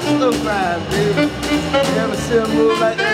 So fine, baby. You ever see a move like that?